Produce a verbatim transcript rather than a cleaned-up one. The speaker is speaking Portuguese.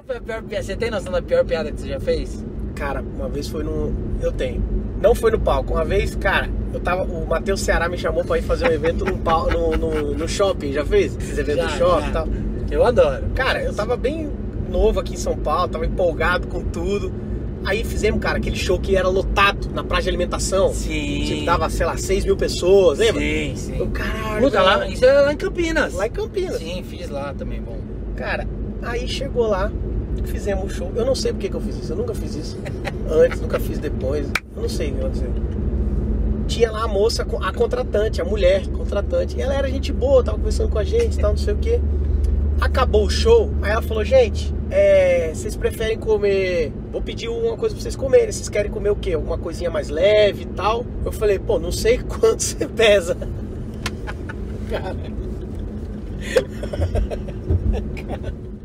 foi a pior piada? Você tem noção da pior piada que você já fez? Cara, uma vez foi no... Eu tenho. Não foi no palco. Uma vez, cara, eu tava... O Matheus Ceará me chamou pra ir fazer um evento no, pal... no, no, no shopping. Já fez? Esses eventos Já, no shopping já. e tal. Eu adoro. Cara, eu tava bem novo aqui em São Paulo. Tava empolgado com tudo. Aí fizemos, cara, aquele show que era lotado na praça de alimentação. Sim. Que dava, sei lá, seis mil pessoas, lembra? Sim, sim. Eu, caralho. Puta, cara. lá, isso é lá em Campinas. Lá em Campinas. Sim, fiz lá também, bom. Cara, aí chegou lá, fizemos o show. Eu não sei porque que eu fiz isso, eu nunca fiz isso. Antes, nunca fiz depois. Eu não sei o que aconteceu. Tinha lá a moça, a contratante, a mulher contratante. Ela era gente boa, tava conversando com a gente e tal, não sei o que. Acabou o show, aí ela falou, gente, é, vocês preferem comer... Vou pedir uma coisa pra vocês comerem. Vocês querem comer o quê? Alguma coisinha mais leve e tal? Eu falei, pô, não sei quanto você pesa. Cara... Cara...